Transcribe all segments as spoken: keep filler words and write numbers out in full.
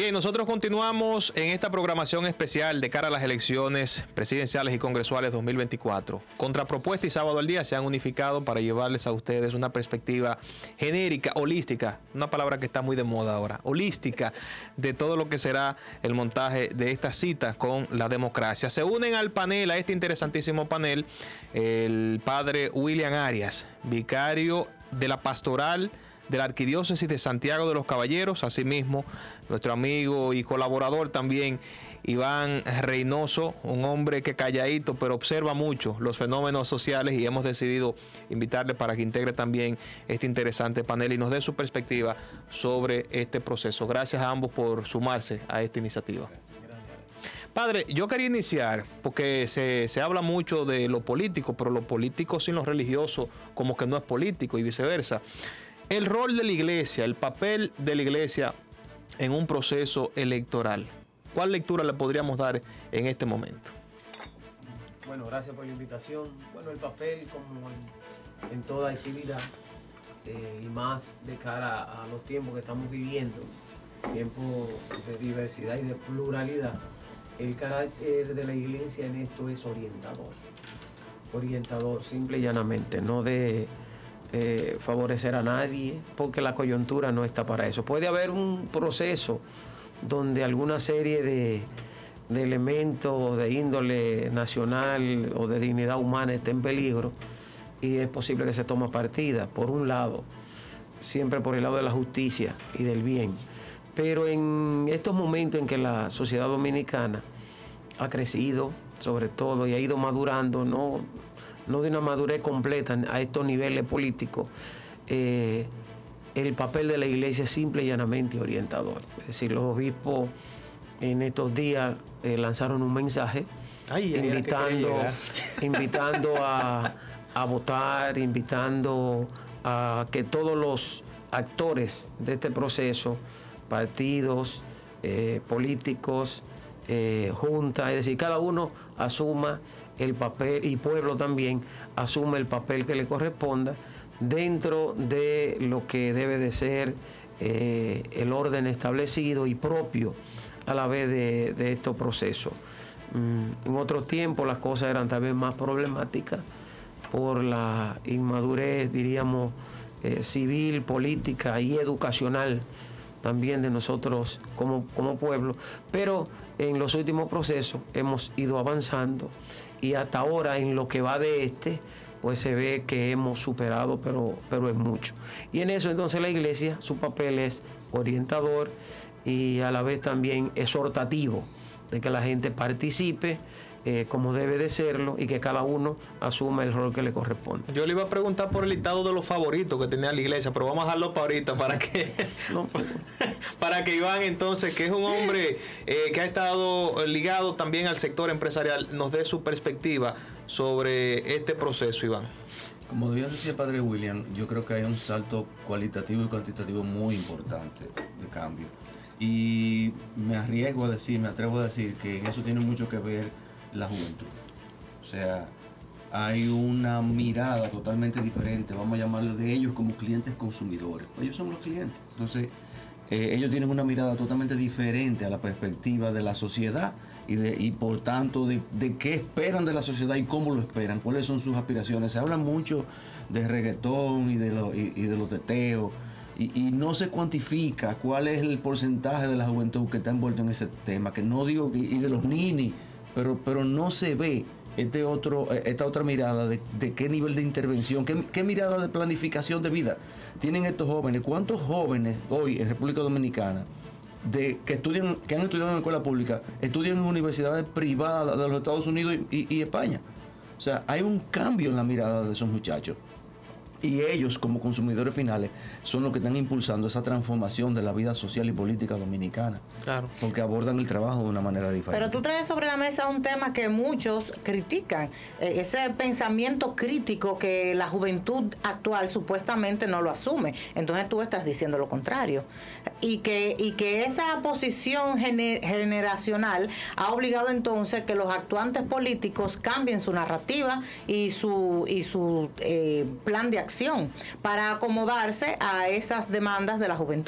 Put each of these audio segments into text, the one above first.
Bien, nosotros continuamos en esta programación especial de cara a las elecciones presidenciales y congresuales dos mil veinticuatro. Contrapropuesta y Sábado al Día se han unificado para llevarles a ustedes una perspectiva genérica, holística, una palabra que está muy de moda ahora, holística, de todo lo que será el montaje de estas citas con la democracia. Se unen al panel, a este interesantísimo panel, el padre William Arias, vicario de la pastoral de la Arquidiócesis de Santiago de los Caballeros, asimismo nuestro amigo y colaborador también Iván Reynoso, un hombre que calladito pero observa mucho los fenómenos sociales, y hemos decidido invitarle para que integre también este interesante panel y nos dé su perspectiva sobre este proceso. Gracias a ambos por sumarse a esta iniciativa. Padre, yo quería iniciar, porque se, se habla mucho de lo político, pero lo político sin lo religioso como que no es político y viceversa. El rol de la iglesia, el papel de la iglesia en un proceso electoral. ¿Cuál lectura le podríamos dar en este momento? Bueno, gracias por la invitación. Bueno, el papel, como en, en toda actividad, eh, y más de cara a los tiempos que estamos viviendo, tiempos de diversidad y de pluralidad, el carácter de la iglesia en esto es orientador. Orientador, simple y llanamente, no de eh, favorecer a nadie, porque la coyuntura no está para eso. Puede haber un proceso donde alguna serie de, de elementos de índole nacional o de dignidad humana esté en peligro, y es posible que se tome partida, por un lado, siempre por el lado de la justicia y del bien. Pero en estos momentos en que la sociedad dominicana ha crecido, sobre todo, y ha ido madurando, no, no de una madurez completa a estos niveles políticos, eh, el papel de la iglesia es simple y llanamente orientador. Es decir, los obispos en estos días eh, lanzaron un mensaje Ay, invitando, invitando a, a votar, invitando a que todos los actores de este proceso, partidos, eh, políticos, eh, juntas, es decir, cada uno asuma el papel, y pueblo también asume el papel que le corresponda dentro de lo que debe de ser eh, el orden establecido y propio a la vez de, de estos procesos. Mm, en otros tiempos las cosas eran tal vez más problemáticas por la inmadurez, diríamos, eh, civil, política y educacional también de nosotros como, como pueblo, pero en los últimos procesos hemos ido avanzando, y hasta ahora en lo que va de este, pues se ve que hemos superado, pero, pero es mucho. Y en eso entonces la iglesia, su papel es orientador y a la vez también exhortativo, de que la gente participe eh, como debe de serlo, y que cada uno asuma el rol que le corresponde. Yo le iba a preguntar por el listado de los favoritos que tenía la iglesia, pero vamos a dejarlo para ahorita, para que, no, para que Iván, entonces, que es un hombre eh, que ha estado ligado también al sector empresarial, nos dé su perspectiva sobre este proceso, Iván. Como bien decía Padre William, yo creo que hay un salto cualitativo y cuantitativo muy importante de cambio. Y me arriesgo a decir, me atrevo a decir que en eso tiene mucho que ver la juventud. O sea, hay una mirada totalmente diferente, vamos a llamarlo de ellos como clientes consumidores. Ellos son los clientes. Entonces, eh, ellos tienen una mirada totalmente diferente a la perspectiva de la sociedad y, de, y por tanto de, de qué esperan de la sociedad y cómo lo esperan, cuáles son sus aspiraciones. Se habla mucho de reggaetón y de, lo, y, y de los teteos, y, y no se cuantifica cuál es el porcentaje de la juventud que está envuelto en ese tema, que no digo, y, y de los ninis, pero, pero no se ve este otro, esta otra mirada de, de qué nivel de intervención, qué, qué mirada de planificación de vida tienen estos jóvenes. ¿Cuántos jóvenes hoy en República Dominicana de, que estudian, que han estudiado en la escuela pública, estudian en universidades privadas de los Estados Unidos y, y, y España? O sea, hay un cambio en la mirada de esos muchachos. Y ellos, como consumidores finales, son los que están impulsando esa transformación de la vida social y política dominicana. Claro. Porque abordan el trabajo de una manera diferente. Pero tú traes sobre la mesa un tema que muchos critican, eh, ese pensamiento crítico que la juventud actual supuestamente no lo asume. Entonces tú estás diciendo lo contrario. Y que, y que esa posición gener, generacional ha obligado entonces que los actuantes políticos cambien su narrativa y su, y su eh, plan de acción para acomodarse a esas demandas de la juventud.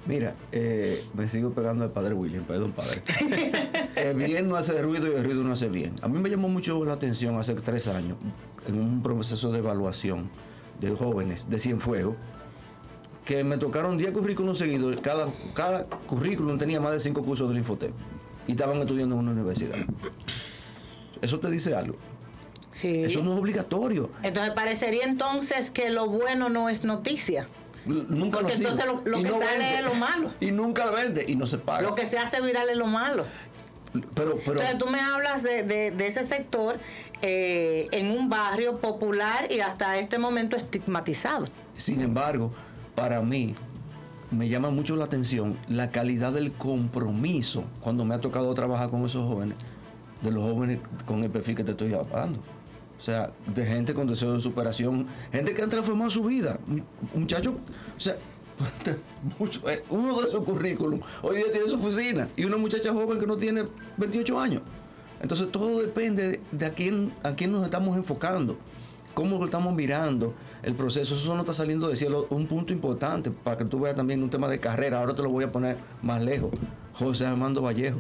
Mira, eh, me sigo pegando al padre William, perdón, padre. El bien no hace ruido y el ruido no hace bien. A mí me llamó mucho la atención hace tres años, en un proceso de evaluación de jóvenes de Cienfuegos, que me tocaron diez currículums seguidos. Cada, cada currículum tenía más de cinco cursos del Infotep y estaban estudiando en una universidad. ¿Eso te dice algo? Sí. Eso no es obligatorio. Entonces parecería entonces que lo bueno no es noticia. Nunca Porque lo entonces lo, lo y que no sale vende. es lo malo. Y nunca vende y no se paga. Lo que se hace viral es lo malo. Pero, pero, Entonces tú me hablas de, de, de ese sector eh, en un barrio popular y hasta este momento estigmatizado. sin embargo, para mí me llama mucho la atención la calidad del compromiso cuando me ha tocado trabajar con esos jóvenes, de los jóvenes con el perfil que te estoy hablando. O sea, de gente con deseo de superación, gente que han transformado su vida. Un muchacho, o sea, mucho, eh, uno de esos currículums hoy día tiene su oficina y una muchacha joven que no tiene veintiocho años. Entonces todo depende de, de a quién a quién nos estamos enfocando, cómo lo estamos mirando el proceso. Eso no está saliendo de cielo. Un punto importante para que tú veas también un tema de carrera. Ahora te lo voy a poner más lejos. José Armando Vallejo,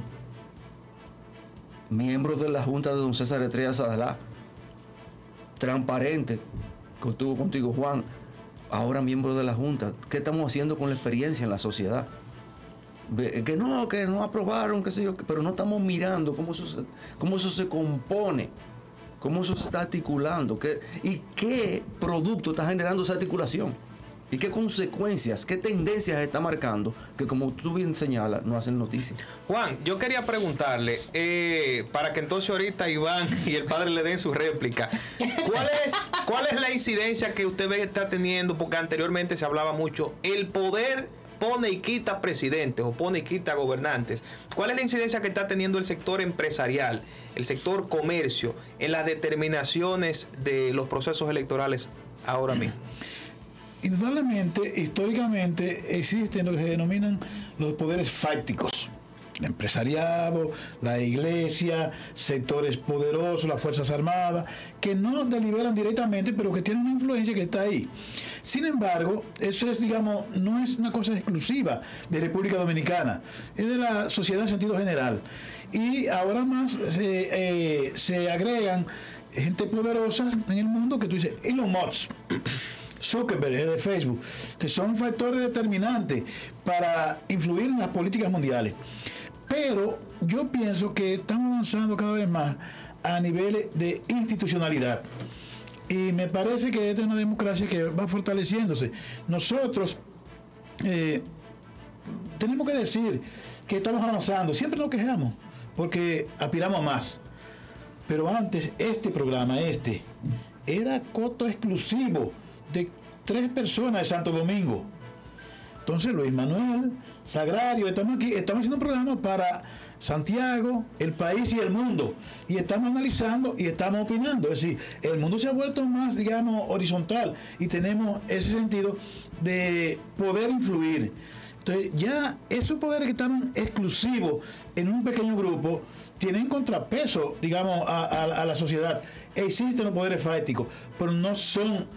miembro de la Junta de don César Estrella Sadalá, transparente, contigo, contigo Juan, ahora miembro de la Junta. ¿Qué estamos haciendo con la experiencia en la sociedad? Que no, que no aprobaron, qué sé yo, pero no estamos mirando cómo eso se, cómo eso se compone, cómo eso se está articulando, qué, y qué producto está generando esa articulación, y qué consecuencias, qué tendencias está marcando, que como tú bien señalas, no hacen noticias. Juan, yo quería preguntarle, eh, para que entonces ahorita Iván y el padre le den su réplica, ¿cuál es, cuál es la incidencia que usted ve que está teniendo? Porque anteriormente se hablaba mucho, el poder pone y quita presidentes o pone y quita gobernantes. ¿Cuál es la incidencia que está teniendo el sector empresarial, el sector comercio, en las determinaciones de los procesos electorales ahora mismo? Indudablemente, históricamente, existen lo que se denominan los poderes fácticos. El empresariado, la iglesia, sectores poderosos, las Fuerzas Armadas, que no deliberan directamente, pero que tienen una influencia que está ahí. Sin embargo, eso es, digamos, no es una cosa exclusiva de República Dominicana, es de la sociedad en sentido general. Y ahora más se, eh, se agregan gente poderosa en el mundo que tú dices, Elon Musk, Zuckerberg de Facebook, que son factores determinantes para influir en las políticas mundiales. Pero yo pienso que estamos avanzando cada vez más a niveles de institucionalidad. Y me parece que esta es una democracia que va fortaleciéndose. Nosotros eh, tenemos que decir que estamos avanzando. Siempre nos quejamos porque aspiramos a más. Pero antes, este programa, este, era coto exclusivo de tres personas de Santo Domingo. Entonces Luis Manuel, Sagrario, estamos aquí, estamos haciendo un programa para Santiago, el país y el mundo. Y estamos analizando y estamos opinando. Es decir, el mundo se ha vuelto más, digamos, horizontal y tenemos ese sentido de poder influir. Entonces ya esos poderes que están exclusivos en un pequeño grupo tienen contrapeso, digamos, a, a, a la sociedad. Existen los poderes fácticos, pero no son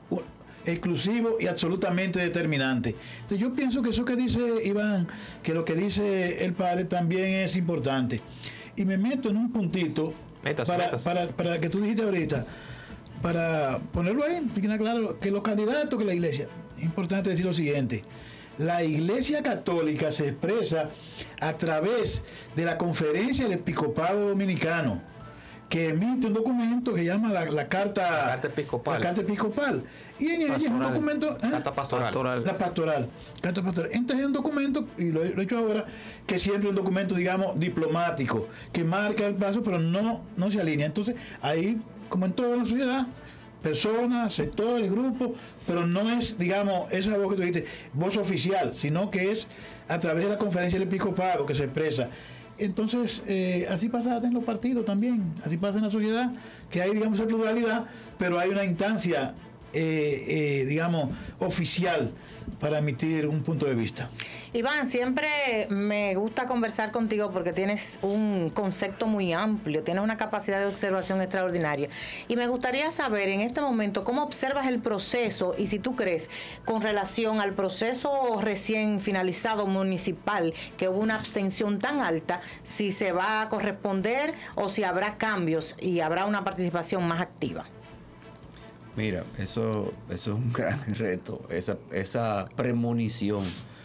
exclusivo y absolutamente determinante. Entonces yo pienso que eso que dice Iván, que lo que dice el padre también es importante. Y me meto en un puntito métase, para, métase. para, para que tú dijiste ahorita, para ponerlo ahí, que quede claro que los candidatos que la iglesia, es importante decir lo siguiente: la Iglesia Católica se expresa a través de la Conferencia del Episcopado Dominicano, que emite un documento que se llama la, la carta La carta episcopal. La carta episcopal. Y en ella es un documento. ¿eh? Carta pastoral. Pastoral. La pastoral. Carta pastoral. Entonces es un documento, y lo he, lo he hecho ahora, que siempre es un documento, digamos, diplomático, que marca el paso, pero no, no se alinea. Entonces, ahí, como en toda la sociedad, personas, sectores, grupos, pero no es, digamos, esa voz que tú dijiste, voz oficial, sino que es a través de la Conferencia del Episcopado que se expresa. Entonces, eh, así pasa en los partidos también, así pasa en la sociedad, que hay, digamos, esa pluralidad, pero hay una instancia eh, eh, digamos, oficial para emitir un punto de vista. Iván, siempre me gusta conversar contigo porque tienes un concepto muy amplio, tienes una capacidad de observación extraordinaria. Y me gustaría saber en este momento cómo observas el proceso y si tú crees, con relación al proceso recién finalizado municipal, que hubo una abstención tan alta, si se va a corresponder o si habrá cambios y habrá una participación más activa. Mira, eso, eso es un gran reto, esa, esa premonición,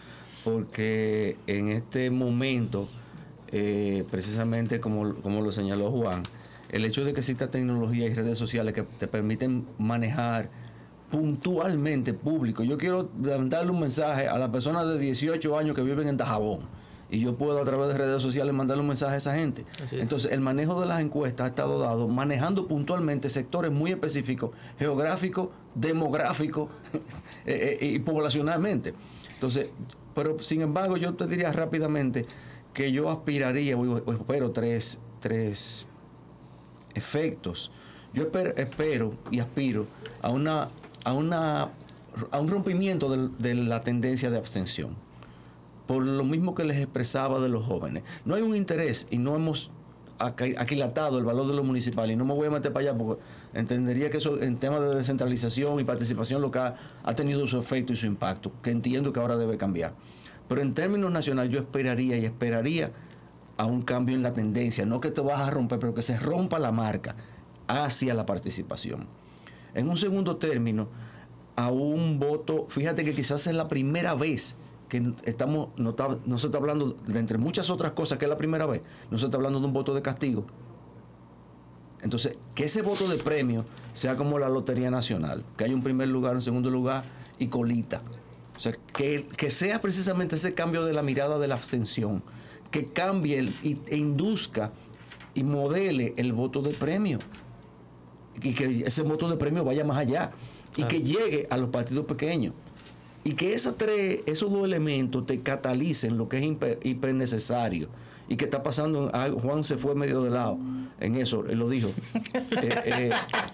porque en este momento, eh, precisamente como, como lo señaló Juan, el hecho de que exista tecnología y redes sociales que te permiten manejar puntualmente público. Yo quiero darle un mensaje a las personas de dieciocho años que viven en Dajabón, y yo puedo a través de redes sociales mandarle un mensaje a esa gente. Entonces, el manejo de las encuestas ha estado dado manejando puntualmente sectores muy específicos, geográficos, demográficos eh, eh, y poblacionalmente. Entonces, pero sin embargo, yo te diría rápidamente que yo aspiraría, o espero tres, tres efectos. Yo espero, espero y aspiro a una, a una, a un rompimiento de, de la tendencia de abstención. Por lo mismo que les expresaba de los jóvenes. No hay un interés y no hemos aquilatado el valor de lo municipal, y no me voy a meter para allá porque entendería que eso en temas de descentralización y participación local ha tenido su efecto y su impacto, que entiendo que ahora debe cambiar. Pero en términos nacionales yo esperaría y esperaría a un cambio en la tendencia, no que te vas a romper, pero que se rompa la marca hacia la participación. En un segundo término, a un voto, fíjate que quizás es la primera vez que estamos, no, está, no se está hablando de entre muchas otras cosas, que es la primera vez, no se está hablando de un voto de castigo. Entonces, que ese voto de premio sea como la Lotería Nacional, que haya un primer lugar, un segundo lugar y colita. O sea, que, que sea precisamente ese cambio de la mirada de la abstención, que cambie el, y, e induzca y modele el voto de premio, y que ese voto de premio vaya más allá y ah. que llegue a los partidos pequeños. Y que esas tres, esos dos elementos te catalicen lo que es hiper, hiper necesario. Y que está pasando, ah, Juan se fue medio de lado en eso, él lo dijo. eh, eh,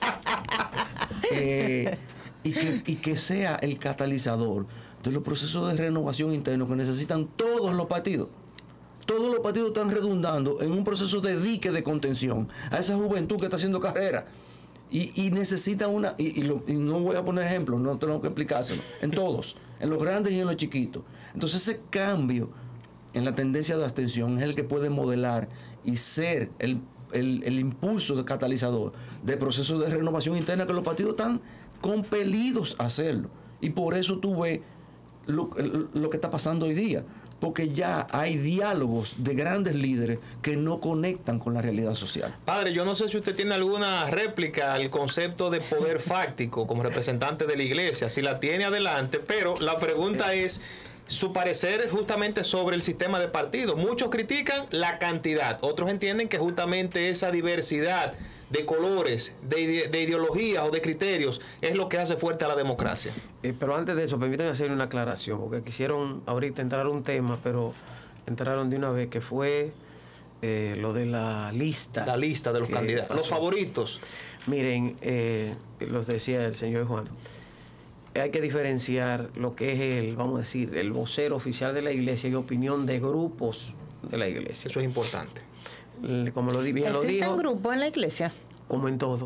eh, y, que, y que sea el catalizador de los procesos de renovación internos que necesitan todos los partidos. Todos los partidos están redundando en un proceso de dique de contención a esa juventud que está haciendo carrera. Y, y necesita una, y, y, lo, y no voy a poner ejemplos, no tengo que explicárselo, en todos, en los grandes y en los chiquitos. Entonces ese cambio en la tendencia de abstención es el que puede modelar y ser el, el, el impulso de catalizador de procesos de renovación interna que los partidos están compelidos a hacerlo. Y por eso tú ves lo, lo que está pasando hoy día. Porque ya hay diálogos de grandes líderes que no conectan con la realidad social. Padre, yo no sé si usted tiene alguna réplica al concepto de poder fáctico como representante de la iglesia, si la tiene adelante, pero la pregunta es su parecer justamente sobre el sistema de partidos. Muchos critican la cantidad, otros entienden que justamente esa diversidad de colores, de, ide de ideologías o de criterios es lo que hace fuerte a la democracia. Eh, pero antes de eso, permítanme hacer una aclaración, porque quisieron ahorita entrar a un tema, pero entraron de una vez, que fue eh, lo de la lista. La lista de los candidatos, pasó. Los favoritos. Miren, eh, los decía el señor Juan, hay que diferenciar lo que es el, vamos a decir, el vocero oficial de la iglesia y opinión de grupos de la iglesia. Eso es importante. Como lo, bien lo dijo. ¿Existen grupos en la iglesia? Como en todo.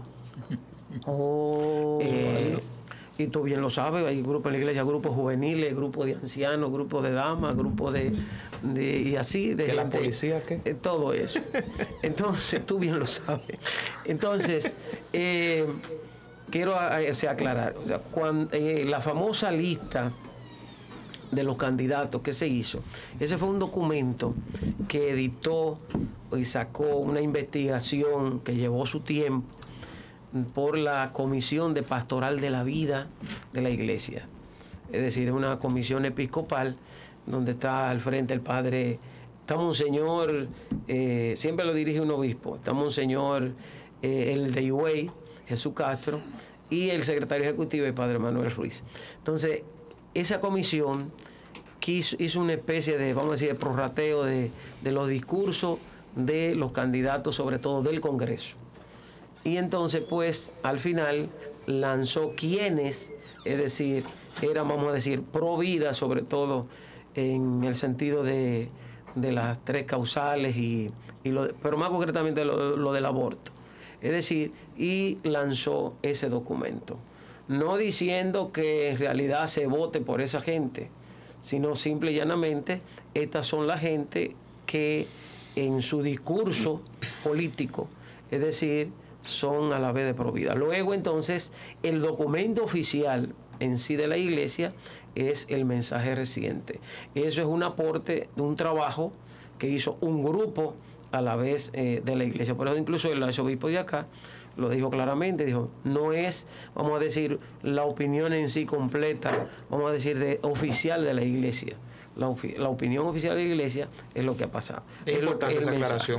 Oh. Eh, y tú bien lo sabes, hay grupos en la iglesia, grupos juveniles, grupos de ancianos, grupos de damas, grupos de, de y así de ¿Que gente, la policía qué? Eh, todo eso. Entonces, tú bien lo sabes. Entonces, eh, quiero o sea, aclarar, o sea, cuando, eh, la famosa lista de los candidatos que se hizo, ese fue un documento que editó y sacó una investigación que llevó su tiempo por la Comisión de Pastoral de la Vida de la Iglesia. Es decir, es una comisión episcopal donde está al frente el padre, está Monseñor, eh, siempre lo dirige un obispo, está Monseñor eh, el de Higüey, Jesús Castro, y el secretario ejecutivo, el padre Manuel Ruiz. Entonces, esa comisión quiso, hizo una especie de, vamos a decir, de prorrateo de, de los discursos de los candidatos, sobre todo del Congreso. Y entonces, pues, al final lanzó quienes, es decir, eran, vamos a decir, pro vida, sobre todo en el sentido de, de las tres causales, y, y lo, pero más concretamente lo, lo del aborto. Es decir, y lanzó ese documento. No diciendo que en realidad se vote por esa gente, sino simple y llanamente, estas son la gente que en su discurso político, es decir, son a la vez de pro vida. Luego, entonces, el documento oficial en sí de la Iglesia es el mensaje reciente. Eso es un aporte de un trabajo que hizo un grupo a la vez eh, de la Iglesia. Por eso incluso el arzobispo de acá lo dijo claramente, dijo, no es, vamos a decir, la opinión en sí completa, vamos a decir, de oficial de la Iglesia. La, la opinión oficial de la Iglesia es lo que ha pasado. Es, es importante lo, esa aclaración.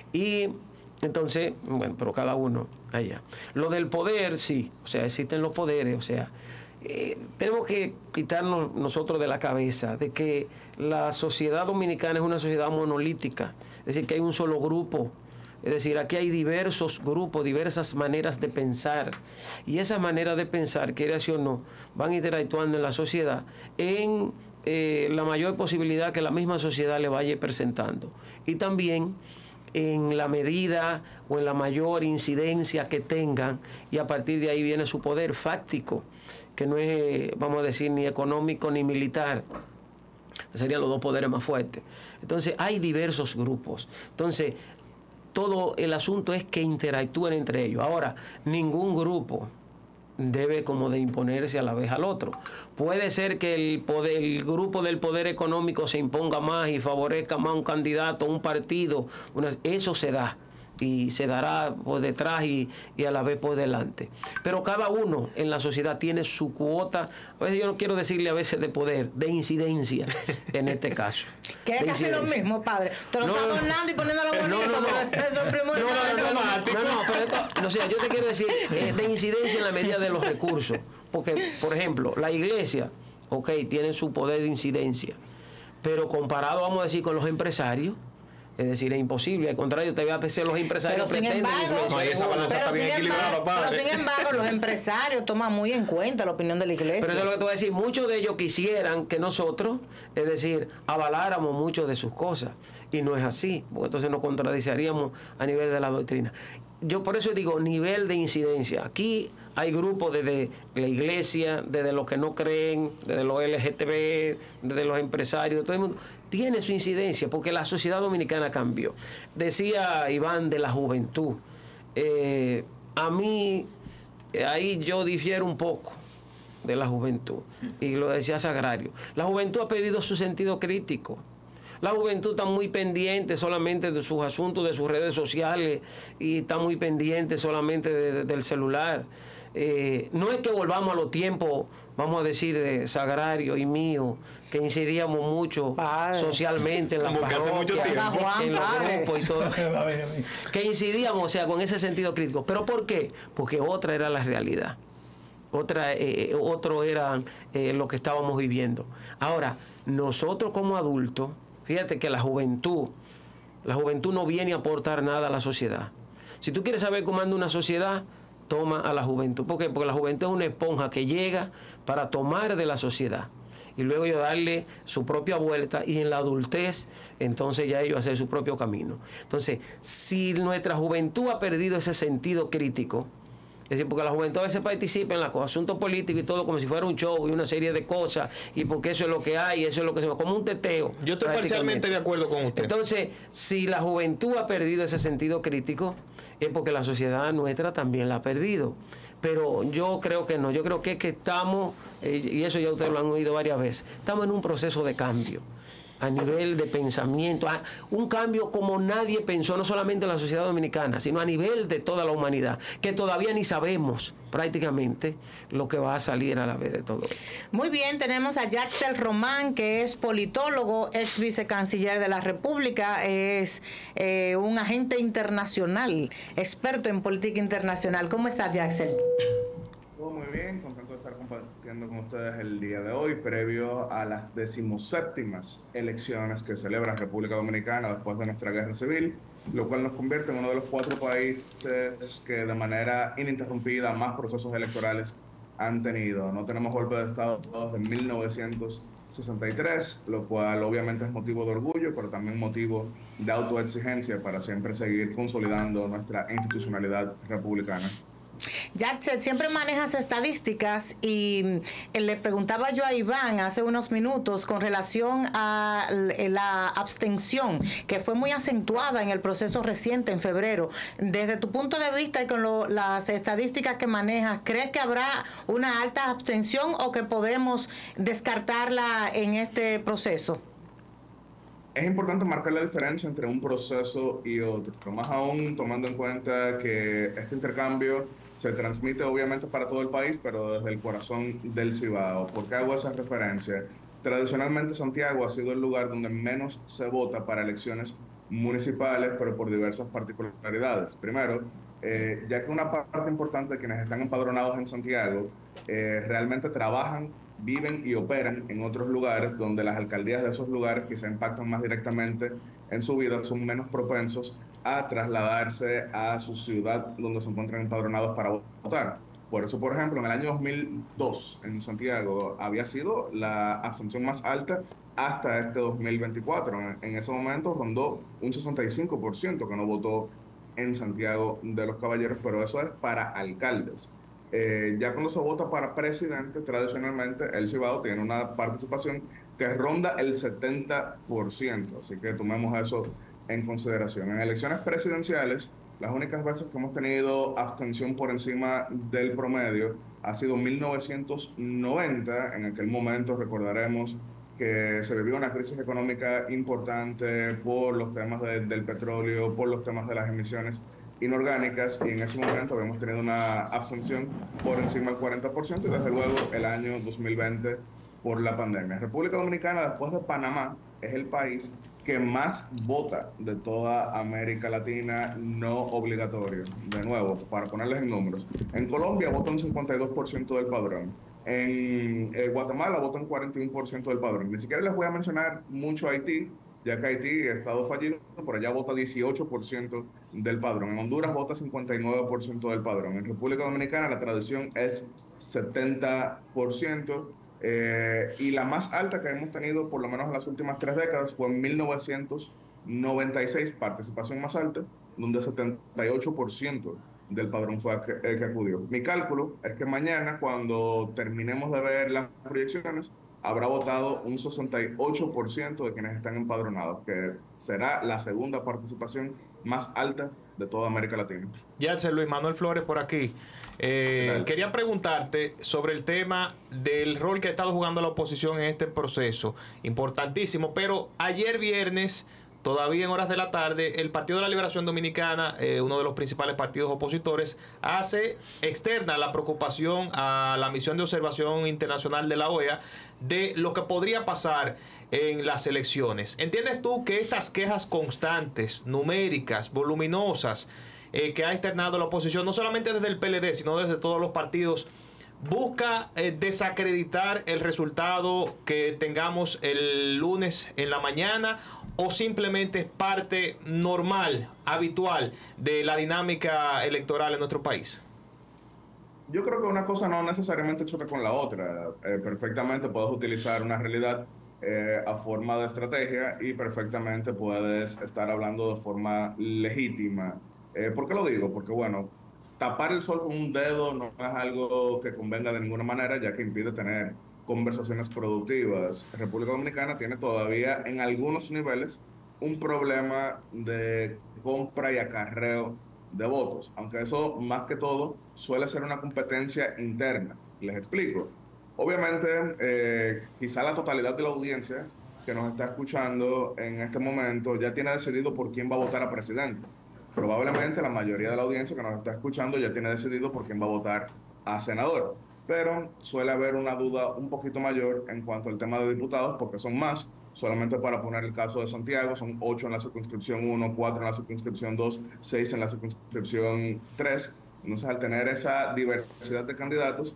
Y entonces, bueno, pero cada uno allá. Lo del poder, sí, o sea, existen los poderes, o sea, eh, tenemos que quitarnos nosotros de la cabeza de que la sociedad dominicana es una sociedad monolítica, es decir, que hay un solo grupo. Es decir, aquí hay diversos grupos, diversas maneras de pensar, y esas maneras de pensar, quiera sí o no, van interactuando en la sociedad en eh, la mayor posibilidad que la misma sociedad le vaya presentando, y también en la medida o en la mayor incidencia que tengan, y a partir de ahí viene su poder fáctico, que no es, vamos a decir, ni económico ni militar. Serían los dos poderes más fuertes. Entonces, hay diversos grupos. Entonces, todo el asunto es que interactúen entre ellos. Ahora, ningún grupo debe como de imponerse a la vez al otro. Puede ser que el poder, el grupo del poder económico se imponga más y favorezca más a un candidato, un partido. Una, eso se da. Y se dará por detrás y, y a la vez por delante. Pero cada uno en la sociedad tiene su cuota, a veces yo no quiero decirle a veces de poder, de incidencia en este caso. Que es casi lo mismo, padre. Te lo no, está adornando y poniéndolo bonito, no, no, no. pero eso es primero. No, no, no, no, no, no, pero esto, o sea, yo te quiero decir eh, de incidencia en la medida de los recursos. Porque, por ejemplo, la iglesia, ok, tiene su poder de incidencia, pero comparado, vamos a decir, con los empresarios, es decir, es imposible. Al contrario, te voy a pensar los empresarios pero pretenden... Sin embargo, no, esa balanza está bien equilibrada, padre. Pero sin embargo, los empresarios toman muy en cuenta la opinión de la iglesia. Pero eso es lo que te voy a decir. Muchos de ellos quisieran que nosotros, es decir, avaláramos muchas de sus cosas. Y no es así, porque entonces nos contradiciríamos a nivel de la doctrina. Yo por eso digo nivel de incidencia. Aquí hay grupos desde la iglesia, desde los que no creen, desde los L G T B, desde los empresarios, de todo el mundo. Tiene su incidencia porque la sociedad dominicana cambió. Decía Iván de la juventud. Eh, a mí, ahí yo difiero un poco de la juventud. Y lo decía Sagrario. La juventud ha perdido su sentido crítico. La juventud está muy pendiente solamente de sus asuntos, de sus redes sociales, y está muy pendiente solamente de, de, del celular. Eh, no es que volvamos a los tiempos, vamos a decir, de Sagrario y mío, que incidíamos mucho padre. socialmente en la parroquia, en los grupos y todo. Que incidíamos, o sea, con ese sentido crítico. ¿Pero por qué? Porque otra era la realidad. Otra, eh, otro era eh, lo que estábamos viviendo. Ahora, nosotros como adultos, fíjate que la juventud, la juventud no viene a aportar nada a la sociedad. Si tú quieres saber cómo anda una sociedad, toma a la juventud. ¿Por qué? Porque la juventud es una esponja que llega para tomar de la sociedad y luego yo darle su propia vuelta, y en la adultez entonces ya ellos hacer su propio camino. Entonces, si nuestra juventud ha perdido ese sentido crítico, es decir, porque la juventud a veces participa en los asuntos políticos y todo como si fuera un show y una serie de cosas, y porque eso es lo que hay, eso es lo que se va, como un teteo. Yo estoy parcialmente de acuerdo con usted. Entonces, si la juventud ha perdido ese sentido crítico, es porque la sociedad nuestra también la ha perdido. Pero yo creo que no, yo creo que es que estamos, eh, y eso ya ustedes lo han oído varias veces, estamos en un proceso de cambio a nivel de pensamiento, un cambio como nadie pensó, no solamente en la sociedad dominicana, sino a nivel de toda la humanidad, que todavía ni sabemos prácticamente lo que va a salir a la vez de todo. Muy bien, tenemos a Yaxel Román, que es politólogo, ex vicecanciller de la República, es eh, un agente internacional, experto en política internacional. ¿Cómo estás, Yaxel? Todo muy bien, contento de estar estar compartiendo con ustedes el día de hoy, previo a las decimoséptimas elecciones que celebra República Dominicana después de nuestra guerra civil, lo cual nos convierte en uno de los cuatro países que de manera ininterrumpida más procesos electorales han tenido. No tenemos golpe de Estado desde mil novecientos sesenta y tres, lo cual obviamente es motivo de orgullo, pero también motivo de autoexigencia para siempre seguir consolidando nuestra institucionalidad republicana. Ya siempre manejas estadísticas y le preguntaba yo a Iván hace unos minutos con relación a la abstención que fue muy acentuada en el proceso reciente en febrero. Desde tu punto de vista y con lo, las estadísticas que manejas, ¿crees que habrá una alta abstención o que podemos descartarla en este proceso? Es importante marcar la diferencia entre un proceso y otro, pero más aún tomando en cuenta que este intercambio se transmite obviamente para todo el país, pero desde el corazón del Cibao. ¿Por qué hago esa referencia? Tradicionalmente Santiago ha sido el lugar donde menos se vota para elecciones municipales, pero por diversas particularidades. Primero, eh, ya que una parte importante de quienes están empadronados en Santiago eh, realmente trabajan, viven y operan en otros lugares donde las alcaldías de esos lugares que se impactan más directamente en su vida son menos propensos a trasladarse a su ciudad donde se encuentran empadronados para votar. Por eso, por ejemplo, en el año dos mil dos en Santiago había sido la abstención más alta hasta este dos mil veinticuatro. En, en ese momento rondó un sesenta y cinco por ciento que no votó en Santiago de los Caballeros, pero eso es para alcaldes. Eh, ya cuando se vota para presidente, tradicionalmente el Cibao tiene una participación que ronda el setenta por ciento, así que tomemos eso en consideración. En elecciones presidenciales, las únicas veces que hemos tenido abstención por encima del promedio ha sido mil novecientos noventa. En aquel momento recordaremos que se vivió una crisis económica importante por los temas de, del petróleo, por los temas de las emisiones inorgánicas, y en ese momento habíamos tenido una abstención por encima del cuarenta por ciento, y desde luego el año dos mil veinte por la pandemia. República Dominicana, después de Panamá, es el país que más vota de toda América Latina no obligatorio. De nuevo, para ponerles en números, en Colombia vota un cincuenta y dos por ciento del padrón. En eh, Guatemala vota un cuarenta y uno por ciento del padrón. Ni siquiera les voy a mencionar mucho Haití, ya que Haití, estado fallido, por allá vota dieciocho por ciento del padrón. En Honduras vota cincuenta y nueve por ciento del padrón. En República Dominicana la tradición es setenta por ciento. Eh, y la más alta que hemos tenido, por lo menos en las últimas tres décadas, fue en mil novecientos noventa y seis, participación más alta, donde setenta y ocho por ciento del padrón fue el que acudió. Mi cálculo es que mañana, cuando terminemos de ver las proyecciones, habrá votado un sesenta y ocho por ciento de quienes están empadronados, que será la segunda participación más alta de toda América Latina. Ya, Luis Manuel Flores por aquí. Eh, quería preguntarte sobre el tema del rol que ha estado jugando la oposición en este proceso, importantísimo, pero ayer viernes, todavía en horas de la tarde, el Partido de la Liberación Dominicana, eh, uno de los principales partidos opositores, hace externa la preocupación a la misión de observación internacional de la O E A de lo que podría pasar en las elecciones. ¿Entiendes tú que estas quejas constantes, numéricas, voluminosas, eh, que ha externado la oposición, no solamente desde el P L D, sino desde todos los partidos, busca eh, desacreditar el resultado que tengamos el lunes en la mañana, o simplemente es parte normal, habitual de la dinámica electoral en nuestro país? Yo creo que una cosa no necesariamente choca con la otra. Eh, perfectamente puedes utilizar una realidad eh, a forma de estrategia, y perfectamente puedes estar hablando de forma legítima. Eh, ¿Por qué lo digo? Porque, bueno, tapar el sol con un dedo no es algo que convenga de ninguna manera, ya que impide tener conversaciones productivas. República Dominicana tiene todavía en algunos niveles un problema de compra y acarreo de votos, aunque eso más que todo suele ser una competencia interna. Les explico. Obviamente, eh, quizá la totalidad de la audiencia que nos está escuchando en este momento ya tiene decidido por quién va a votar a presidente. Probablemente la mayoría de la audiencia que nos está escuchando ya tiene decidido por quién va a votar a senador, pero suele haber una duda un poquito mayor en cuanto al tema de diputados, porque son más. Solamente para poner el caso de Santiago, son ocho en la circunscripción uno, cuatro en la circunscripción dos, seis en la circunscripción tres. Entonces, al tener esa diversidad de candidatos,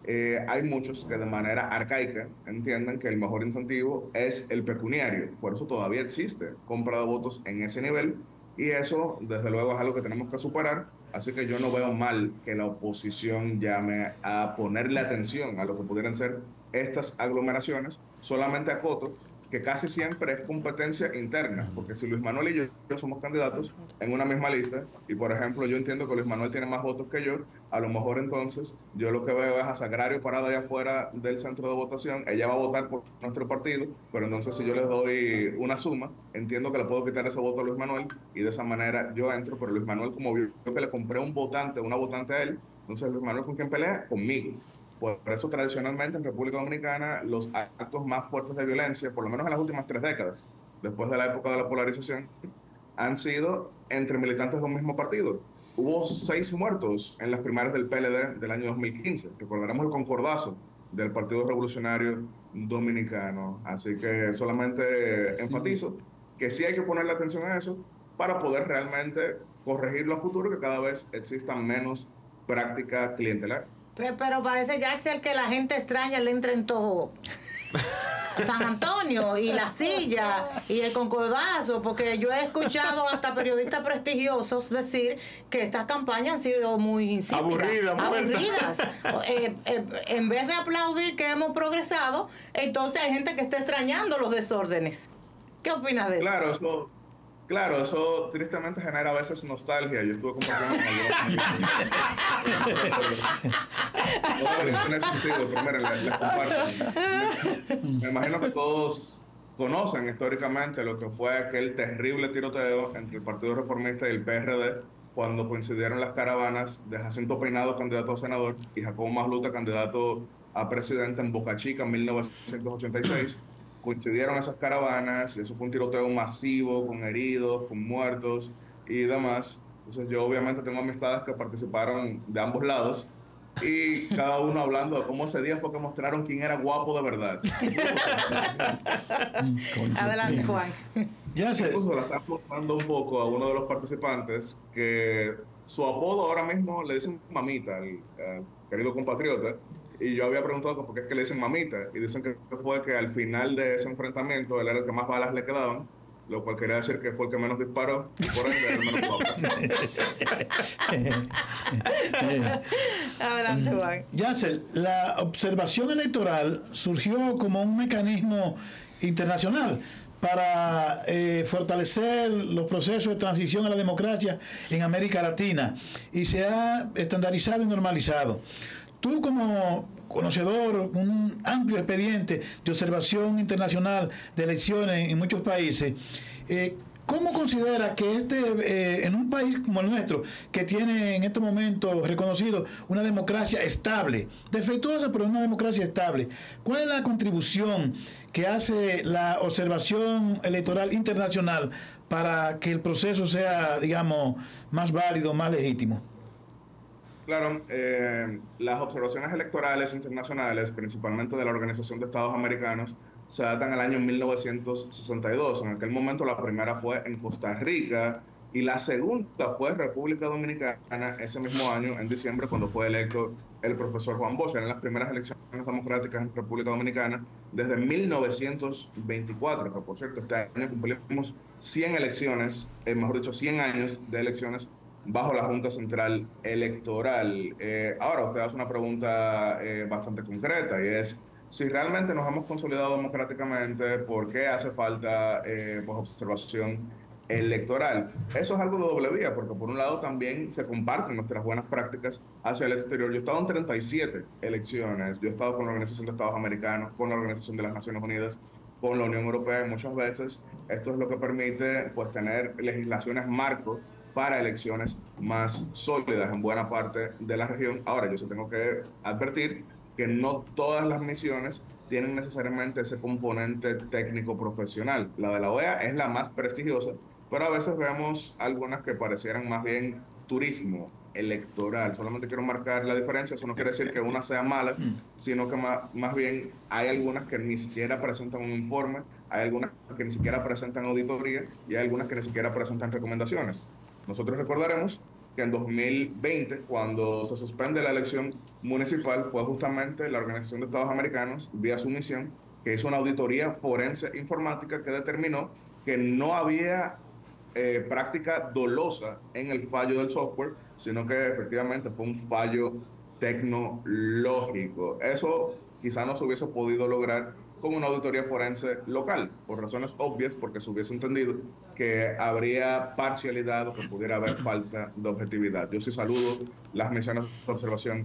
eh, hay muchos que de manera arcaica entienden que el mejor incentivo es el pecuniario. Por eso todavía existe compra de votos en ese nivel y eso desde luego es algo que tenemos que superar. Así que yo no veo mal que la oposición llame a ponerle atención a lo que pudieran ser estas aglomeraciones. Solamente acoto que casi siempre es competencia interna, porque si Luis Manuel y yo, yo somos candidatos en una misma lista, y por ejemplo yo entiendo que Luis Manuel tiene más votos que yo, a lo mejor entonces yo lo que veo es a Sagrario parada allá afuera del centro de votación, ella va a votar por nuestro partido, pero entonces si yo les doy una suma, entiendo que le puedo quitar ese voto a Luis Manuel, y de esa manera yo entro, pero Luis Manuel como vio que le compré un votante, una votante a él, entonces Luis Manuel con quien pelea, conmigo. Por eso tradicionalmente en República Dominicana los actos más fuertes de violencia, por lo menos en las últimas tres décadas, después de la época de la polarización, han sido entre militantes de un mismo partido. Hubo seis muertos en las primarias del P L D del año dos mil quince. Recordaremos el concordazo del Partido Revolucionario Dominicano. Así que solamente sí. enfatizo que sí hay que ponerle atención a eso para poder realmente corregirlo a futuro, que cada vez existan menos prácticas clientelares. Pero parece, Jaxel, que la gente extraña le entra en todo San Antonio y la silla y el concordazo, porque yo he escuchado hasta periodistas prestigiosos decir que estas campañas han sido muy insípidas, aburridas, aburridas. eh, eh, en vez de aplaudir que hemos progresado, entonces hay gente que está extrañando los desórdenes. ¿Qué opinas de eso? Claro, eso Claro, eso tristemente genera a veces nostalgia. Yo estuve compartiendo con algunos amigos. No tiene sentido, pero miren, les, les comparto. Me, me imagino que todos conocen históricamente lo que fue aquel terrible tiroteo entre el Partido Reformista y el P R D cuando coincidieron las caravanas de Jacinto Peinado, candidato a senador, y Jacobo Masluta, candidato a presidente en Boca Chica en mil novecientos ochenta y seis. Coincidieron esas caravanas y eso fue un tiroteo masivo con heridos, con muertos y demás. Entonces yo obviamente tengo amistades que participaron de ambos lados y cada uno hablando de cómo ese día fue que mostraron quién era guapo de verdad. Adelante, Juan. Ya sé. Incluso la están mostrando un poco a uno de los participantes que su apodo ahora mismo le dicen mamita, al, al querido compatriota. Y yo había preguntado por qué es que le dicen mamita. Y dicen que fue que al final de ese enfrentamiento él era el que más balas le quedaban, lo cual quería decir que fue el que menos disparó y por ende era el menos guapo. Adelante, Juan. Yacel, la observación electoral surgió como un mecanismo internacional para eh, fortalecer los procesos de transición a la democracia en América Latina y se ha estandarizado y normalizado. Tú como conocedor, un amplio expediente de observación internacional de elecciones en muchos países, eh, ¿cómo considera que este, eh, en un país como el nuestro, que tiene en este momento reconocido una democracia estable, defectuosa pero una democracia estable, cuál es la contribución que hace la observación electoral internacional para que el proceso sea, digamos, más válido, más legítimo? Claro, eh, las observaciones electorales internacionales, principalmente de la Organización de Estados Americanos, se datan al año mil novecientos sesenta y dos. En aquel momento la primera fue en Costa Rica y la segunda fue en República Dominicana ese mismo año, en diciembre, cuando fue electo el profesor Juan Bosch. Eran las primeras elecciones democráticas en República Dominicana desde mil novecientos veinticuatro, que por cierto este año cumplimos cien elecciones, eh, mejor dicho, cien años de elecciones bajo la Junta Central Electoral. Eh, ahora, usted hace una pregunta eh, bastante concreta y es, si realmente nos hemos consolidado democráticamente, ¿por qué hace falta eh, pues, observación electoral? Eso es algo de doble vía, porque por un lado también se comparten nuestras buenas prácticas hacia el exterior. Yo he estado en treinta y siete elecciones, yo he estado con la Organización de Estados Americanos, con la Organización de las Naciones Unidas, con la Unión Europea, y muchas veces esto es lo que permite pues, tener legislaciones marco para elecciones más sólidas en buena parte de la región. Ahora, yo sí tengo que advertir que no todas las misiones tienen necesariamente ese componente técnico profesional. La de la O E A es la más prestigiosa, pero a veces vemos algunas que parecieran más bien turismo electoral. Solamente quiero marcar la diferencia. Eso no quiere decir que una sea mala, sino que más, más bien hay algunas que ni siquiera presentan un informe, hay algunas que ni siquiera presentan auditoría y hay algunas que ni siquiera presentan recomendaciones. Nosotros recordaremos que en dos mil veinte, cuando se suspende la elección municipal, fue justamente la Organización de Estados Americanos, vía su misión, que hizo una auditoría forense informática que determinó que no había eh, práctica dolosa en el fallo del software, sino que efectivamente fue un fallo tecnológico. Eso quizá no se hubiese podido lograr con una auditoría forense local, por razones obvias, porque se hubiese entendido que habría parcialidad o que pudiera haber falta de objetividad. Yo sí saludo las misiones de observación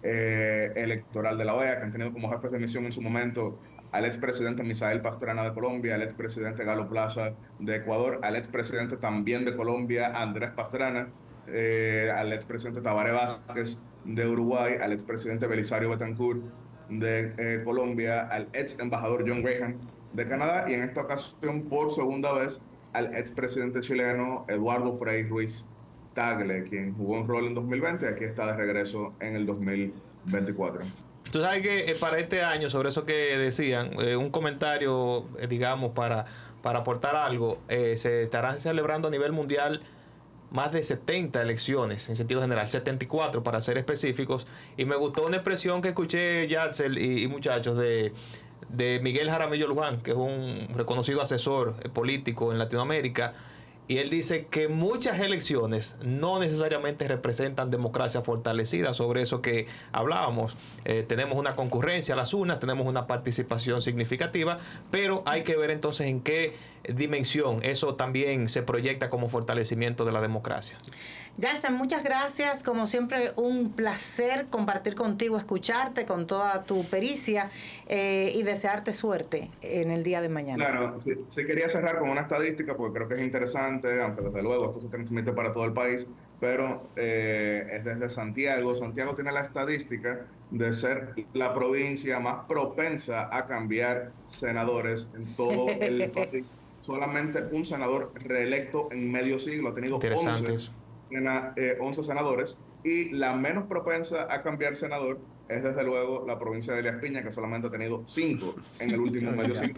eh, electoral de la O E A, que han tenido como jefes de misión en su momento al expresidente Misael Pastrana de Colombia, al expresidente Galo Plaza de Ecuador, al expresidente también de Colombia, Andrés Pastrana, eh, al expresidente Tabaré Vázquez de Uruguay, al expresidente Belisario Betancourt de eh, Colombia, al ex embajador John Graham de Canadá, y en esta ocasión por segunda vez al expresidente chileno Eduardo Frei Ruiz Tagle, quien jugó un rol en dos mil veinte y aquí está de regreso en el dos mil veinticuatro. Tú sabes que eh, para este año, sobre eso que decían, eh, un comentario, eh, digamos, para, para aportar algo, eh, se estarán celebrando a nivel mundial más de setenta elecciones en sentido general, setenta y cuatro para ser específicos, y me gustó una expresión que escuché, Yatzel y, y muchachos, de, de Miguel Jaramillo Luján, que es un reconocido asesor político en Latinoamérica, y él dice que muchas elecciones no necesariamente representan democracia fortalecida. Sobre eso que hablábamos, eh, tenemos una concurrencia a las urnas, tenemos una participación significativa, pero hay que ver entonces en qué dimensión eso también se proyecta como fortalecimiento de la democracia. Yatzel, muchas gracias. Como siempre, un placer compartir contigo, escucharte con toda tu pericia eh, y desearte suerte en el día de mañana. Claro, sí, sí quería cerrar con una estadística porque creo que es interesante, aunque desde luego esto se transmite para todo el país, pero eh, es desde Santiago. Santiago tiene la estadística de ser la provincia más propensa a cambiar senadores en todo el país. Solamente un senador reelecto en medio siglo ha tenido once, eh, once senadores, y la menos propensa a cambiar senador es desde luego la provincia de Elías Piña, que solamente ha tenido cinco en el último medio siglo.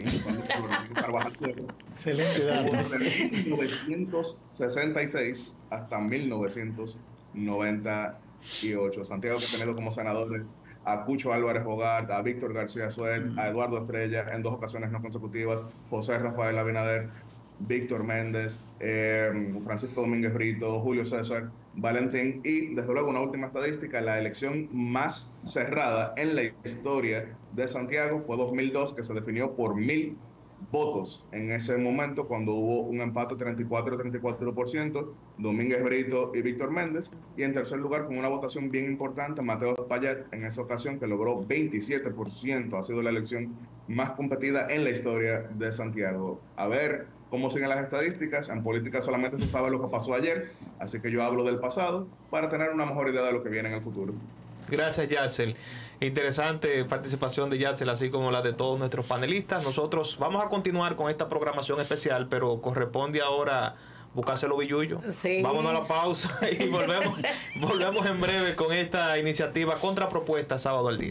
Excelente dato. Desde mil novecientos sesenta y seis hasta mil novecientos noventa y ocho. Santiago, que ha tenido como senadores a Cucho Álvarez Bogart, a Víctor García Suet, mm. a Eduardo Estrella en dos ocasiones no consecutivas, José Rafael Abinader, Víctor Méndez, eh, Francisco Domínguez Brito, Julio César Valentín, y desde luego una última estadística, la elección más cerrada en la historia de Santiago fue dos mil dos, que se definió por mil votos en ese momento, cuando hubo un empate treinta y cuatro a treinta y cuatro por ciento, Domínguez Brito y Víctor Méndez, y en tercer lugar, con una votación bien importante, Mateo Payet, en esa ocasión, que logró veintisiete por ciento. Ha sido la elección más competida en la historia de Santiago. A ver cómo siguen las estadísticas. En política solamente se sabe lo que pasó ayer, así que yo hablo del pasado para tener una mejor idea de lo que viene en el futuro. Gracias, Yatzel. Interesante participación de Yatzel, así como la de todos nuestros panelistas. Nosotros vamos a continuar con esta programación especial, pero corresponde ahora buscárselo billullo. Sí. Vámonos a la pausa y volvemos, volvemos en breve con esta iniciativa Contrapropuesta Sábado al Día.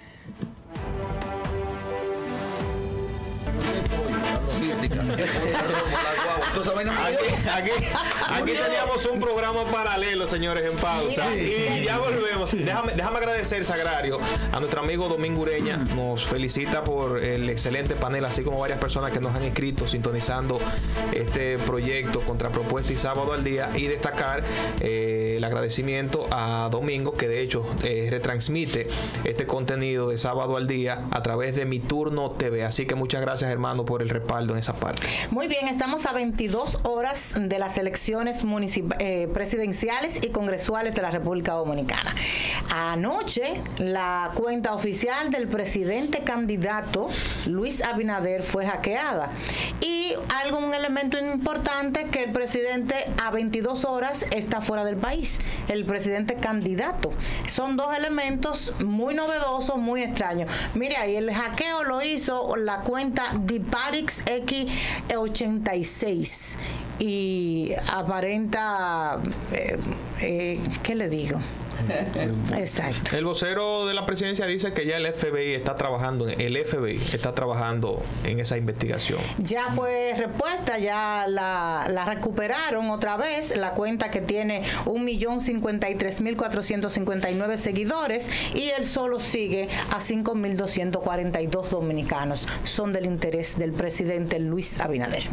Aquí, aquí, aquí teníamos un programa paralelo, señores, en pausa. Y ya volvemos. Déjame, déjame agradecer, Sagrario, a nuestro amigo Domingo Ureña. Nos felicita por el excelente panel, así como varias personas que nos han inscrito sintonizando este proyecto Contrapropuesta y Sábado al Día. Y destacar eh, el agradecimiento a Domingo, que de hecho eh, retransmite este contenido de Sábado al Día a través de Mi Turno T V. Así que muchas gracias, hermano, por el respaldo en esa parte. Muy bien, estamos a veintidós horas de las elecciones eh, presidenciales y congresuales de la República Dominicana. Anoche, la cuenta oficial del presidente candidato Luis Abinader fue hackeada. Y algo, un elemento importante, que el presidente a veintidós horas está fuera del país. El presidente candidato. Son dos elementos muy novedosos, muy extraños. Mire ahí, el hackeo lo hizo la cuenta Diparix X ochenta y seis y aparenta, eh, eh, ¿qué le digo? Exacto. El vocero de la presidencia dice que ya el F B I está trabajando, el F B I está trabajando en esa investigación. Ya fue repuesta, ya la, la recuperaron otra vez, la cuenta que tiene un millón cincuenta y tres mil cuatrocientos cincuenta y nueve seguidores, y él solo sigue a cinco mil doscientos cuarenta y dos dominicanos. Son del interés del presidente Luis Abinader.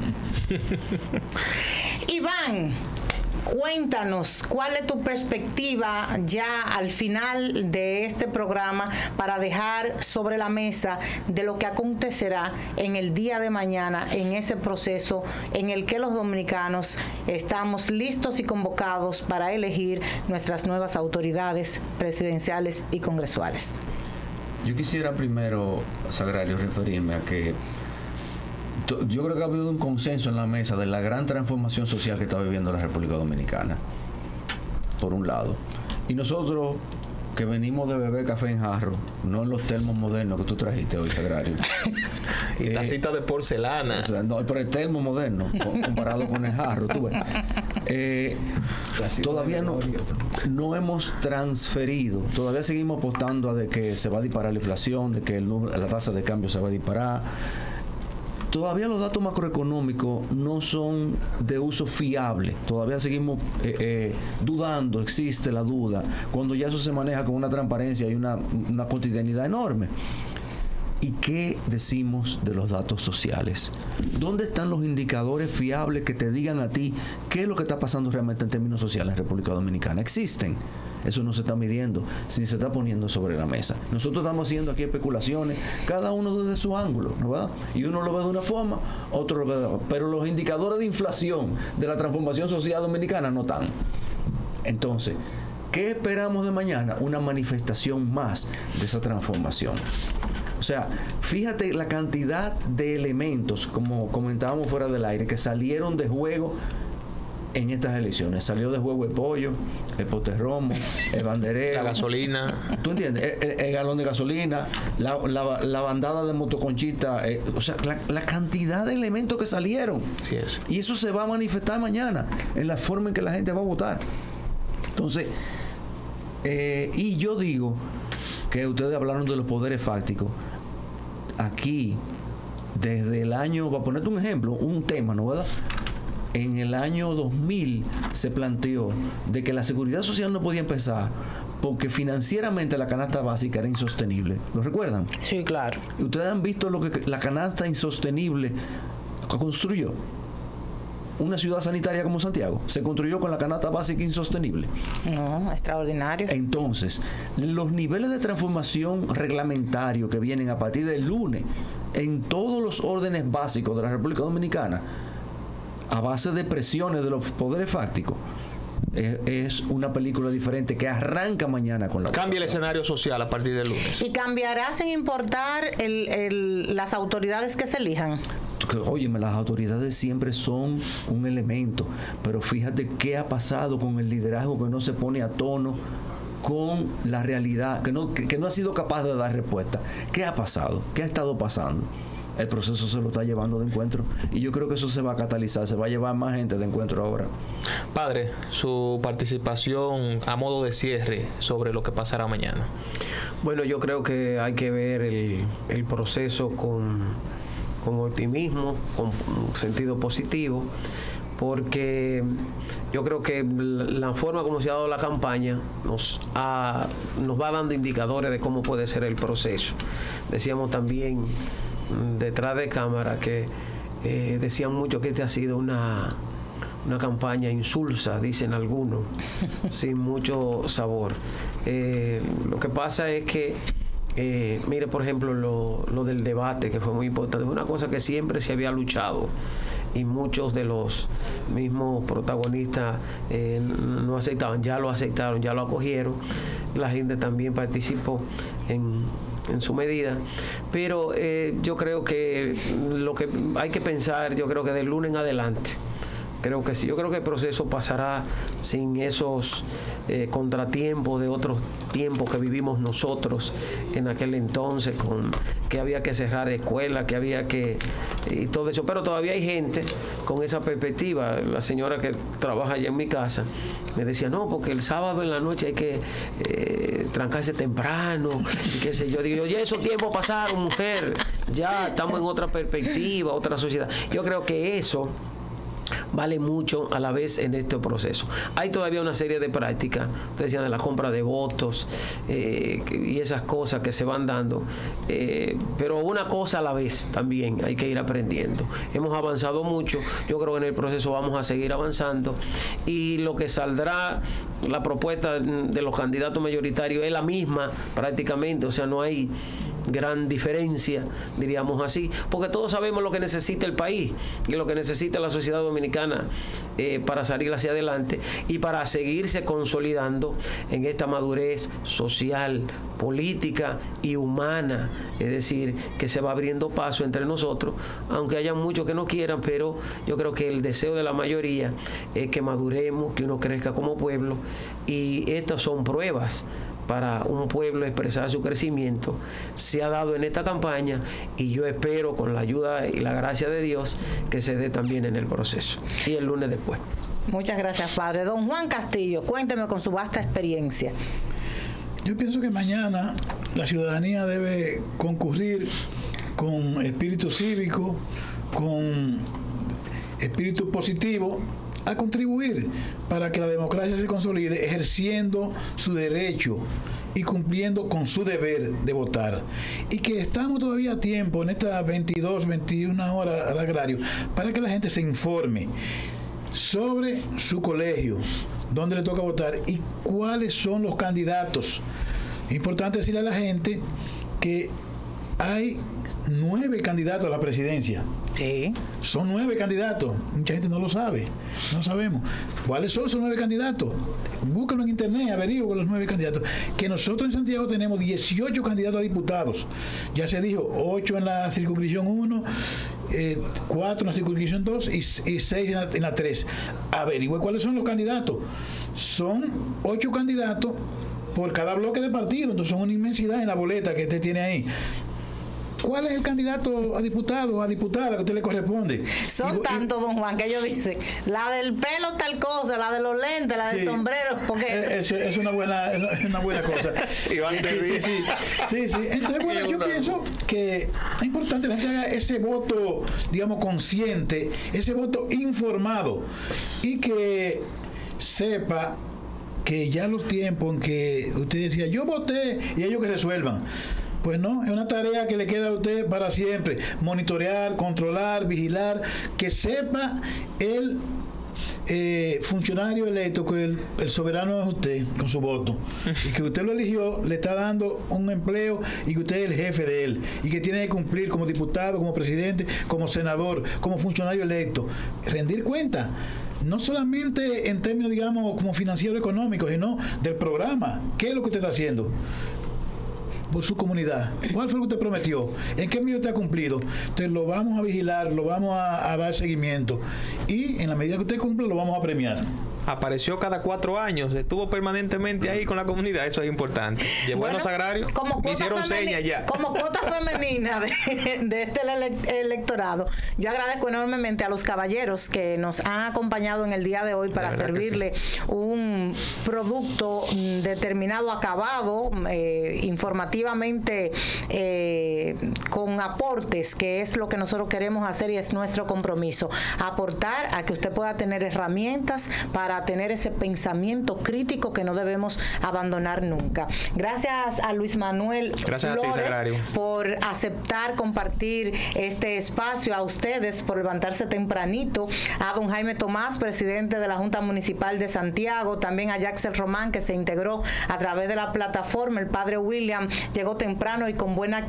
Iván, cuéntanos, ¿cuál es tu perspectiva ya al final de este programa para dejar sobre la mesa de lo que acontecerá en el día de mañana en ese proceso en el que los dominicanos estamos listos y convocados para elegir nuestras nuevas autoridades presidenciales y congresuales? Yo quisiera primero, Sagrario, referirme a que yo creo que ha habido un consenso en la mesa de la gran transformación social que está viviendo la República Dominicana, por un lado. Y nosotros, que venimos de beber café en jarro, no en los termos modernos que tú trajiste hoy, Sagrario. Y tacita eh, de porcelana. O sea, no, pero el termo moderno, comparado con el jarro, tú ves. Eh, todavía no, no hemos transferido, todavía seguimos apostando a de que se va a disparar la inflación, de que el, la tasa de cambio se va a disparar. Todavía los datos macroeconómicos no son de uso fiable. Todavía seguimos eh, eh, dudando, existe la duda, cuando ya eso se maneja con una transparencia y una, una cotidianidad enorme. ¿Y qué decimos de los datos sociales? ¿Dónde están los indicadores fiables que te digan a ti qué es lo que está pasando realmente en términos sociales en República Dominicana? ¿Existen? Eso no se está midiendo, ni se está poniendo sobre la mesa. Nosotros estamos haciendo aquí especulaciones, cada uno desde su ángulo, ¿no verdad? Y uno lo ve de una forma, otro lo ve de otra. Pero los indicadores de inflación de la transformación social dominicana no están. Entonces, ¿qué esperamos de mañana? Una manifestación más de esa transformación. O sea, fíjate la cantidad de elementos, como comentábamos fuera del aire, que salieron de juego en estas elecciones. Salió de juego el pollo, el poterromo, el banderero, la gasolina. ¿Tú entiendes? El, el, el galón de gasolina, la, la, la bandada de motoconchita, eh, o sea, la, la cantidad de elementos que salieron. Sí es. Y eso se va a manifestar mañana en la forma en que la gente va a votar. Entonces, eh, y yo digo que ustedes hablaron de los poderes fácticos. Aquí, desde el año, para ponerte un ejemplo, un tema, ¿no verdad? En el año dos mil se planteó de que la seguridad social no podía empezar porque financieramente la canasta básica era insostenible. ¿Lo recuerdan? Sí, claro. Ustedes han visto lo que la canasta insostenible construyó. Una ciudad sanitaria como Santiago se construyó con la canasta básica insostenible. No, extraordinario. Entonces, los niveles de transformación reglamentario que vienen a partir del lunes en todos los órdenes básicos de la República Dominicana, a base de presiones de los poderes fácticos, es, es una película diferente que arranca mañana con la Cambia votación. El escenario social a partir del lunes. ¿Y cambiará sin importar el, el, las autoridades que se elijan? Óyeme, las autoridades siempre son un elemento, pero fíjate qué ha pasado con el liderazgo que no se pone a tono con la realidad, que no, que, que no ha sido capaz de dar respuesta. ¿Qué ha pasado? ¿Qué ha estado pasando? El proceso se lo está llevando de encuentro y yo creo que eso se va a catalizar, se va a llevar más gente de encuentro ahora. Padre, su participación a modo de cierre sobre lo que pasará mañana. Bueno, yo creo que hay que ver el, el proceso con, con optimismo, con sentido positivo, porque yo creo que la forma como se ha dado la campaña nos, ha, nos va dando indicadores de cómo puede ser el proceso. Decíamos también detrás de cámara que eh, decían mucho que esta ha sido una, una campaña insulsa, dicen algunos, sin mucho sabor. Eh, lo que pasa es que, eh, mire, por ejemplo, lo, lo del debate, que fue muy importante, fue una cosa que siempre se había luchado y muchos de los mismos protagonistas eh, no aceptaban, ya lo aceptaron, ya lo acogieron. La gente también participó en en su medida, pero eh, yo creo que lo que hay que pensar, yo creo que del lunes en adelante Creo que sí, yo creo que el proceso pasará sin esos eh, contratiempos de otros tiempos que vivimos nosotros en aquel entonces, con que había que cerrar escuelas, que había que... y todo eso, pero todavía hay gente con esa perspectiva. La señora que trabaja allá en mi casa me decía, no, porque el sábado en la noche hay que eh, trancarse temprano, y qué sé yo. Digo, ya esos tiempos pasaron, mujer, ya estamos en otra perspectiva, otra sociedad. Yo creo que eso vale mucho a la vez en este proceso. Hay todavía una serie de prácticas, ustedes decían de la compra de votos eh, y esas cosas que se van dando, eh, pero una cosa a la vez también hay que ir aprendiendo. Hemos avanzado mucho, yo creo que en el proceso vamos a seguir avanzando, y lo que saldrá, la propuesta de los candidatos mayoritarios es la misma prácticamente, o sea, no hay gran diferencia, diríamos así, porque todos sabemos lo que necesita el país y lo que necesita la sociedad dominicana eh, para salir hacia adelante y para seguirse consolidando en esta madurez social, política y humana, es decir, que se va abriendo paso entre nosotros, aunque haya muchos que no quieran, pero yo creo que el deseo de la mayoría es que maduremos, que uno crezca como pueblo, y estas son pruebas para un pueblo expresar su crecimiento. Se ha dado en esta campaña, y yo espero, con la ayuda y la gracia de Dios, que se dé también en el proceso y el lunes después. Muchas gracias, padre. Don Juan Castillo, cuénteme con su vasta experiencia. Yo pienso que mañana la ciudadanía debe concurrir con espíritu cívico, con espíritu positivo, a contribuir para que la democracia se consolide, ejerciendo su derecho y cumpliendo con su deber de votar. Y que estamos todavía a tiempo, en estas veintidós, veintiuna horas al agrario, para que la gente se informe sobre su colegio, dónde le toca votar y cuáles son los candidatos. Es importante decirle a la gente que hay nueve candidatos a la presidencia. Sí. Son nueve candidatos. Mucha gente no lo sabe. No sabemos. ¿Cuáles son esos nueve candidatos? Búscalo en internet, averigüen los nueve candidatos. Que nosotros en Santiago tenemos dieciocho candidatos a diputados. Ya se dijo, ocho en la circunscripción uno, eh, cuatro en la circunscripción dos y, y seis en la, en la tres. Averigüe cuáles son los candidatos. Son ocho candidatos por cada bloque de partido. Entonces son una inmensidad en la boleta que usted tiene ahí. ¿Cuál es el candidato a diputado o a diputada que a usted le corresponde? Son tantos, don Juan, que ellos dicen, la del pelo tal cosa, la de los lentes, la del sí, sombrero, porque... Eso es una buena, es una buena cosa. Y van a sí, sí, sí, sí, sí. Entonces, bueno, yo pienso que es importante que la gente haga ese voto, digamos, consciente, ese voto informado, y que sepa que ya los tiempos en que usted decía, yo voté, y ellos que resuelvan. Pues no, es una tarea que le queda a usted para siempre. Monitorear, controlar, vigilar, que sepa el eh, funcionario electo que el, el soberano es usted con su voto. Y que usted lo eligió, le está dando un empleo y que usted es el jefe de él. Y que tiene que cumplir como diputado, como presidente, como senador, como funcionario electo. Rendir cuenta. No solamente en términos, digamos, como financiero económico, sino del programa. ¿Qué es lo que usted está haciendo por su comunidad? ¿Cuál fue lo que usted prometió? ¿En qué medida usted ha cumplido? Entonces lo vamos a vigilar, lo vvamos a, a dar seguimiento, y en la medida que usted cumpla lo vamos a premiar. Apareció cada cuatro años, estuvo permanentemente ahí con la comunidad, eso es importante. Llevó bueno, a los agrarios, me hicieron señas ya. Como cuota femenina de, de este ele electorado, yo agradezco enormemente a los caballeros que nos han acompañado en el día de hoy para servirle sí. un producto determinado, acabado, eh, informativamente, eh, con aportes, que es lo que nosotros queremos hacer y es nuestro compromiso, aportar a que usted pueda tener herramientas para tener ese pensamiento crítico que no debemos abandonar nunca. Gracias a Luis Manuel Gracias Flores a ti, por aceptar compartir este espacio, a ustedes por levantarse tempranito, a don Jaime Tomás, presidente de la Junta Municipal de Santiago, también a Jaxel Román, que se integró a través de la plataforma. El padre William llegó temprano y con buena actitud,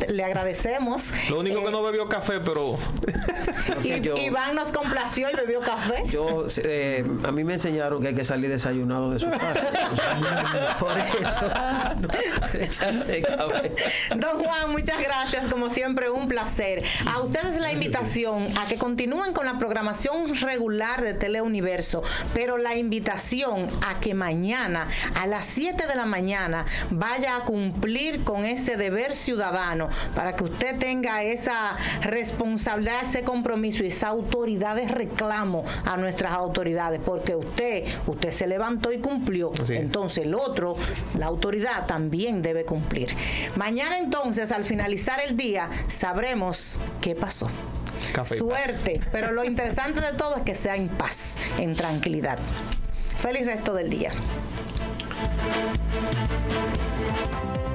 le agradecemos. Lo único eh, que no bebió café, pero... y, yo- Iván nos complació y bebió café. Yo, eh, a mí me enseñaron que hay que salir desayunado de su casa. Por eso, no, rechacé café. Don Juan, muchas gracias, como siempre un placer. A ustedes la invitación a que continúen con la programación regular de Teleuniverso, pero la invitación a que mañana a las siete de la mañana vaya a cumplir con ese deber ciudadano para que usted tenga esa responsabilidad, ese compromiso y esa autoridad de reclamo a nuestras autoridades, porque usted, usted se levantó y cumplió. Así es. Entonces el otro, la autoridad también debe cumplir. Mañana entonces, al finalizar el día, sabremos qué pasó. Café y Suerte, pero lo interesante de todo es que sea en paz, en tranquilidad. Feliz resto del día.